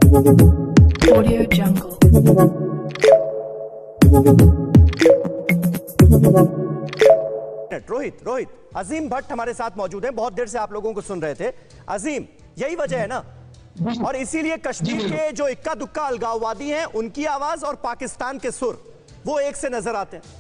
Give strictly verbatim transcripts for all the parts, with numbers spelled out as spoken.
Audio Jungle. Rohit Rohit अजीम भट्ट हमारे साथ मौजूद हैं। बहुत देर से आप लोगों को सुन रहे थे। अजीम, यही वजह है ना, और इसीलिए कश्मीर के जो इक्का दुक्का अलगाववादी हैं उनकी आवाज और पाकिस्तान के सुर वो एक से नजर आते हैं।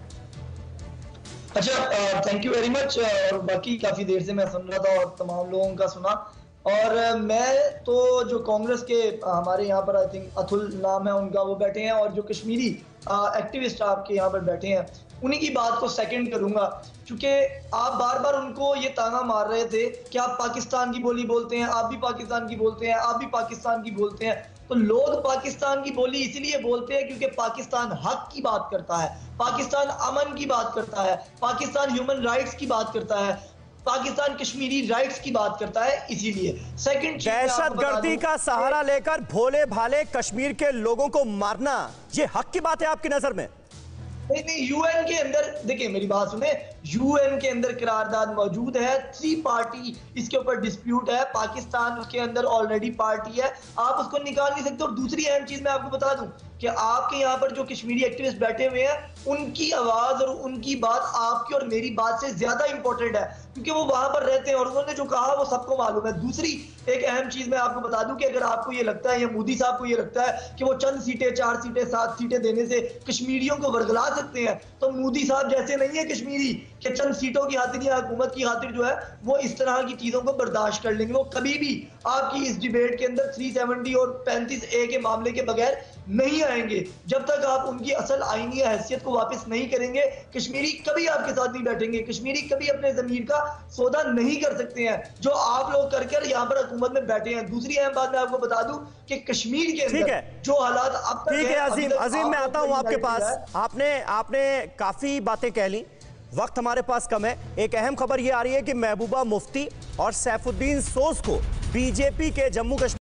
अच्छा, थैंक यू वेरी मच। और बाकी काफी देर से मैं सुन रहा था और तमाम लोगों का सुना। और uh, मैं तो जो कांग्रेस के uh, हमारे यहाँ पर आई थिंक अतुल नाम है उनका, वो बैठे हैं, और जो कश्मीरी एक्टिविस्ट uh, आपके यहाँ पर बैठे हैं, उन्हीं की बात को सेकंड करूंगा। क्योंकि आप बार बार उनको ये ताना मार रहे थे कि आप पाकिस्तान की बोली बोलते हैं, आप भी पाकिस्तान की बोलते हैं, आप भी पाकिस्तान की बोलते हैं। तो लोग पाकिस्तान की बोली इसीलिए बोलते हैं क्योंकि पाकिस्तान हक की बात करता है, पाकिस्तान अमन की बात करता है, पाकिस्तान ह्यूमन राइट्स की बात करता है, पाकिस्तान कश्मीरी राइट्स की बात करता है। इसीलिए सेकंड दहशतगर्दी का सहारा लेकर भोले भाले कश्मीर के लोगों को मारना, ये हक की बात है आपकी नजर में? नहीं नहीं, यूएन के अंदर देखिए, मेरी बात सुने, यूएन के अंदर करारदाद मौजूद है, थ्री पार्टी इसके ऊपर डिस्प्यूट है, पाकिस्तान उसके अंदर ऑलरेडी पार्टी है, आप उसको निकाल नहीं सकते। और दूसरी अहम चीज मैं आपको बता दूं कि आपके यहाँ पर जो कश्मीरी एक्टिविस्ट बैठे हुए हैं, उनकी आवाज और उनकी बात आपकी और मेरी बात से ज्यादा इंपॉर्टेंट है, क्योंकि वो वहां पर रहते हैं और उन्होंने जो कहा वो सबको मालूम है। दूसरी एक अहम चीज मैं आपको बता दूं कि अगर आपको ये लगता है या मोदी साहब को ये लगता है कि वो चंद सीटें, चार सीटें, सात सीटें देने से कश्मीरियों को वर्गला सकते हैं, तो मोदी साहब जैसे नहीं है कश्मीरी कि चंद सीटों की खातिर या हुकूमत की खातिर जो है वो इस तरह की चीजों को बर्दाश्त कर लेंगे। वो कभी भी आपकी इस डिबेट के अंदर तीन सौ सत्तर और पैंतीस ए के मामले के बगैर नहीं आएंगे। जब तक आप उनकी असल आईनी हैसियत को वापस नहीं करेंगे, कश्मीरी कभी आपके साथ नहीं बैठेंगे, कश्मीरी कभी अपने जमीर का सौदा नहीं कर सकते हैं जो आप लोग करके यहाँ पर हुकूमत में बैठे हैं। दूसरी अहम बात मैं आपको बता दूं कि कश्मीर के अंदर जो हालात अब तक ठीक है। अजीम अजीम मैं आता हूं आपके पास। आपने आपने काफी बातें कह ली, वक्त हमारे पास कम है। एक अहम खबर यह आ रही है कि महबूबा मुफ्ती और सैफुद्दीन सोज को बीजेपी के जम्मू कश्मीर